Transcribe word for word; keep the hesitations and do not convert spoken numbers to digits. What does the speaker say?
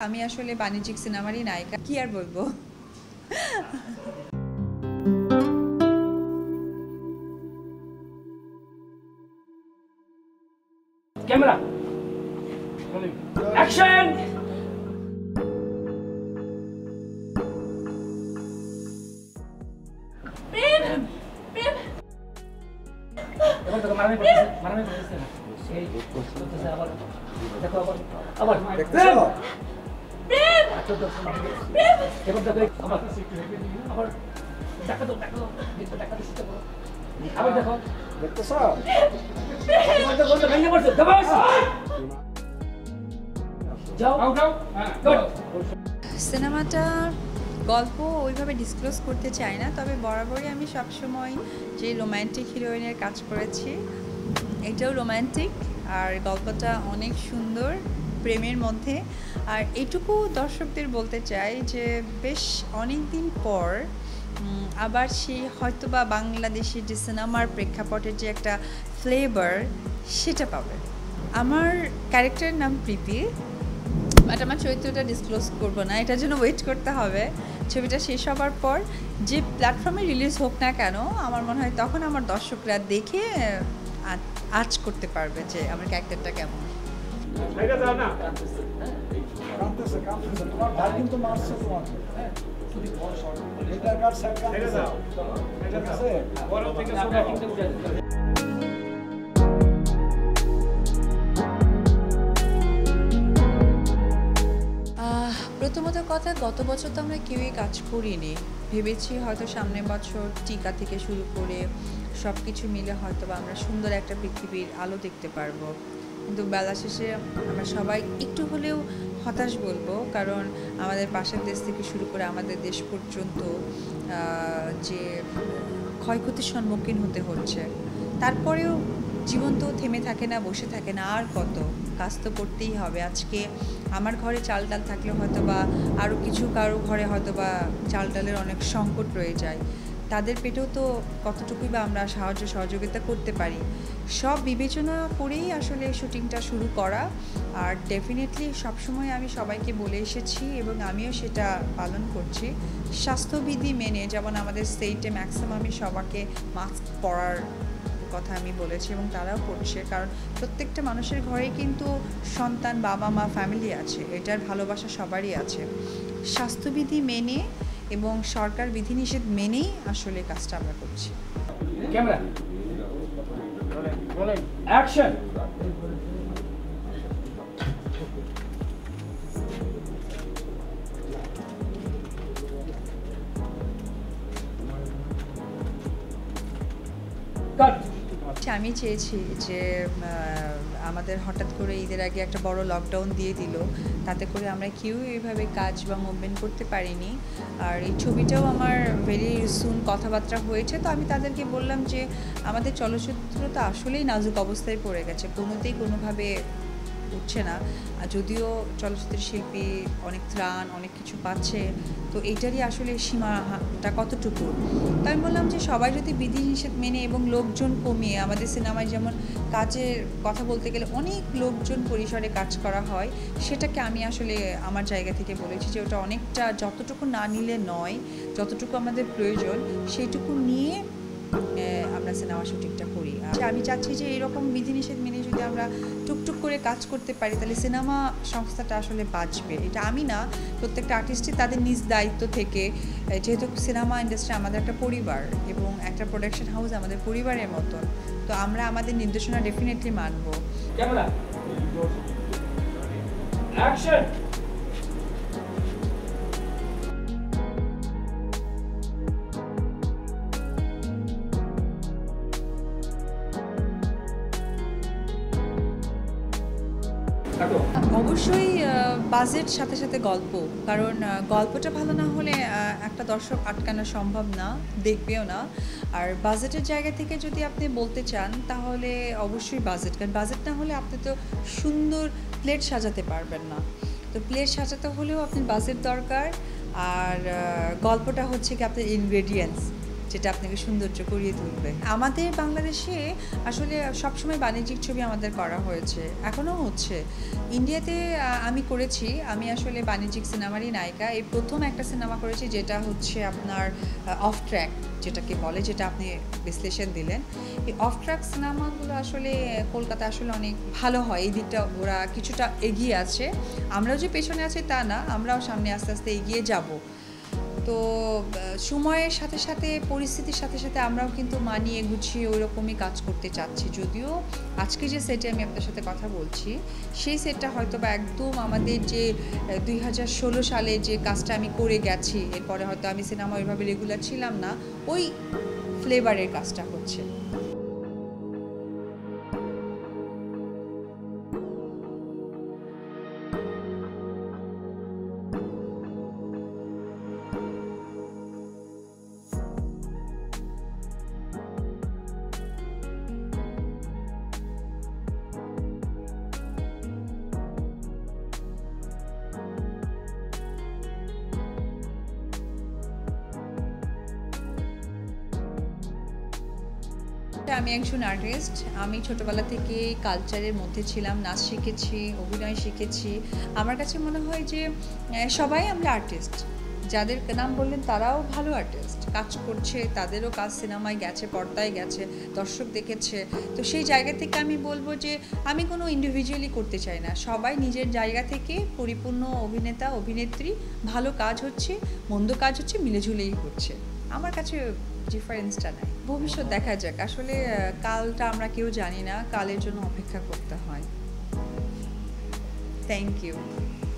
আমি আসলে বাণিজ্যিক সিনেমারই নায়িকা, কি আর বলবো। Camera action. প্রেম প্রেম এবার দেখো মারামারি করতেছে মারামারি করতেছে না এই করতেছে আবার দেখো আবার আবার দেখতেছো প্রেম আচ্ছা তো প্রেম এবার দেখো আবার আবার টাকা দাও টাকা দাও দিতে টাকা দিতে করো আবার দেখো দেখতেছো এবার দেখো বলতে ভেঙে পড়ছে দাবাস যাও আউট আউট হ্যাঁ গুড। সিনেমাটা গল্প ওইভাবে ডিসক্লোজ করতে চাই না, তবে বরাবরই আমি সবসময় যে রোম্যান্টিক হিরোইনের কাজ করেছি, এটাও রোম্যান্টিক আর গল্পটা অনেক সুন্দর প্রেমের মধ্যে। আর এটুকু দর্শকদের বলতে চাই যে বেশ অনেক দিন পর উম, আবার সেই হয়তোবা বাংলাদেশি যে সিনেমার প্রেক্ষাপটের যে একটা ফ্লেভার সেটা পাবে। আমার ক্যারেক্টারের নাম প্রীতি, বাট আমার চরিত্রটা ডিসক্লোজ করবো না, এটার জন্য ওয়েট করতে হবে ছবিটা শেষ হবার পর। যে প্ল্যাটফর্মে রিলিজ হোক না কেন, আমার মনে হয় তখন আমার দর্শকরা দেখে আ- আঁচ করতে পারবে যে আমার ক্যারেক্টারটা কেমন। কাঁদতেছে কাঁদতেছে তোমার ভাই কিন্তু মারছে তোমাকে এটার কার স্যার কাঁদতেছে ঠিক আছে বড় থেকে ছোট কিন্তু বুঝা যায় আহ, প্রথমত কথা, গত বছর তো আমরা কেউই কাজ করিনি, ভেবেছি হয়তো সামনের বছর টিকা থেকে শুরু করে সব কিছু মিলে হয়তো বা আমরা সুন্দর একটা পৃথিবীর আলো দেখতে পারবো। কিন্তু বেলা শেষে আমরা সবাই একটু হলেও হতাশ বলবো, কারণ আমাদের পাশের দেশ থেকে শুরু করে আমাদের দেশ পর্যন্ত আহ, যে ক্ষয়ক্ষতির সম্মুখীন হতে হচ্ছে। তারপরেও জীবন তো থেমে থাকে না, বসে থাকে না, আর কত কাজ তো করতেই হবে। আজকে আমার ঘরে চাল ডাল থাকলে হয়তো বা আরও কিছু কারো ঘরে হয়তো বা চাল ডালের অনেক সংকট রয়ে যায়, তাদের পেটেও তো কতটুকুই বা আমরা সাহায্য সহযোগিতা করতে পারি। সব বিবেচনা করেই আসলে শুটিংটা শুরু করা। আর ডেফিনেটলি সবসময় আমি সবাইকে বলে এসেছি এবং আমিও সেটা পালন করছি, স্বাস্থ্যবিধি মেনে। যেমন আমাদের স্টেটে ম্যাক্সিমামই সবাইকে মাস্ক পরার কথা আমি বলেছি এবং তারাও করছে, কারণ প্রত্যেকটা মানুষের ঘরে কিন্তু সন্তান, বাবা মা, ফ্যামিলি আছে, এটার ভালোবাসা সবারই আছে। স্বাস্থ্যবিধি মেনে এবং সরকার বিধিনিষেধ মেনেই আসলে কাজটা আমরা করছি। Camera action. কাট। আমি চেয়েছি যে আহ, আমাদের হঠাৎ করে ঈদের আগে একটা বড় লকডাউন দিয়ে দিল, তাতে করে আমরা কেউ এইভাবে কাজ বা মুভমেন্ট করতে পারিনি। আর এই ছবিটাও আমার ভেরি সুন কথাবার্তা হয়েছে, তো আমি তাদেরকে বললাম যে আমাদের চলচ্চিত্র তো আসলেই নাজুক অবস্থায় পড়ে গেছে, কোনোতেই কোনোভাবে উঠছে না। আর যদিও চলচ্চিত্র শিল্পী অনেক ত্রাণ অনেক কিছু পাচ্ছে, তো এইটারই আসলে সীমাটা কতটুকু। তো আমি বললাম যে সবাই যদি বিধিনিষেধ মেনে এবং লোকজন কমিয়ে, আমাদের সিনেমায় যেমন কাজের কথা বলতে গেলে অনেক লোকজন পরিসরে কাজ করা হয়, সেটাকে আমি আসলে আমার জায়গা থেকে বলেছি যে ওটা অনেকটা যতটুকু না নিলে নয়, যতটুকু আমাদের প্রয়োজন সেইটুকু নিয়ে আমরা সিনেমা শুটিংটা করি। আমি চাচ্ছি যে এরকম বিধিনিষেধ মেনে যদি আমরা টুকটুক করে কাজ করতে পারি, তাহলে সিনেমা সংস্থাটা আসলে বাঁচবে। এটা আমি না, প্রত্যেকটা আর্টিস্টই তাদের নিজ দায়িত্ব থেকে, যেহেতু সিনেমা ইন্ডাস্ট্রি আমাদের একটা পরিবার এবং একটা প্রোডাকশন হাউস আমাদের পরিবারের মতন, তো আমরা আমাদের নির্দেশনা ডেফিনেটলি মানব। Camera action. অবশ্যই বাজেট সাথে সাথে গল্প, কারণ আহ, গল্পটা ভালো না হলে আহ, একটা দর্শক আটকানো সম্ভব না, দেখবেও না। আর বাজেটের জায়গা থেকে যদি আপনি বলতে চান তাহলে অবশ্যই বাজেট, কারণ বাজেট না হলে আপনি তো সুন্দর প্লেট সাজাতে পারবেন না। তো প্লেট সাজাতে হলেও আপনার বাজেট দরকার। আর আহ, গল্পটা হচ্ছে কি আপনার ইনগ্রেডিয়েন্টস, যেটা আপনাকে সৌন্দর্য করিয়ে তুলবে। আমাদের বাংলাদেশে আসলে সবসময় বাণিজ্যিক ছবি আমাদের করা হয়েছে, এখনও হচ্ছে। ইন্ডিয়াতে আমি করেছি, আমি আসলে বাণিজ্যিক সিনেমারই নায়িকা। এই প্রথম একটা সিনেমা করেছি যেটা হচ্ছে আপনার অফ ট্র্যাক যেটাকে বলে, যেটা আপনি বিশ্লেষণ দিলেন। এই অফ ট্র্যাক সিনেমাগুলো আসলে কলকাতা আসলে অনেক ভালো হয়, এই দিকটা ওরা কিছুটা এগিয়ে আছে। আমরাও যে পেছনে আছি তা না, আমরাও সামনে আস্তে আস্তে এগিয়ে যাব। তো সময়ের সাথে সাথে পরিস্থিতির সাথে সাথে আমরাও কিন্তু মানিয়ে গুছিয়ে ওই রকমই কাজ করতে চাচ্ছি। যদিও আজকে যে সেটে আমি আপনার সাথে কথা বলছি সেই সেটটা হয়তো বা একদম আমাদের যে দুই হাজার ষোলো সালে যে কাজটা আমি করে গেছি, এরপরে হয়তো আমি সিনেমা ওইভাবে রেগুলার ছিলাম না, ওই ফ্লেভারের কাজটা হচ্ছে। আমি একজন আর্টিস্ট। আমি ছোটবেলা থেকে কালচারের মধ্যে ছিলাম, নাচ শিখেছি, অভিনয় শিখেছি। আমার কাছে মনে হয় যে সবাই আমরা আর্টিস্ট। যাদের নাম বললেন তারাও ভালো আর্টিস্ট, কাজ করছে, তাদেরও কাজ সিনেমায় গেছে, পর্দায় গেছে, দর্শক দেখেছে। তো সেই জায়গা থেকে আমি বলবো যে আমি কোনো ইন্ডিভিজুয়ালি করতে চাই না, সবাই নিজের জায়গা থেকে পরিপূর্ণ অভিনেতা অভিনেত্রী, ভালো কাজ হচ্ছে মন্দ কাজ হচ্ছে মিলেঝুলেই হচ্ছে। আমার কাছে ডিফারেন্সটা নাই। ভবিষ্যৎ দেখা যাক, আসলে কালটা আমরা কেউ জানি না, কালের জন্য অপেক্ষা করতে হয়। Thank you.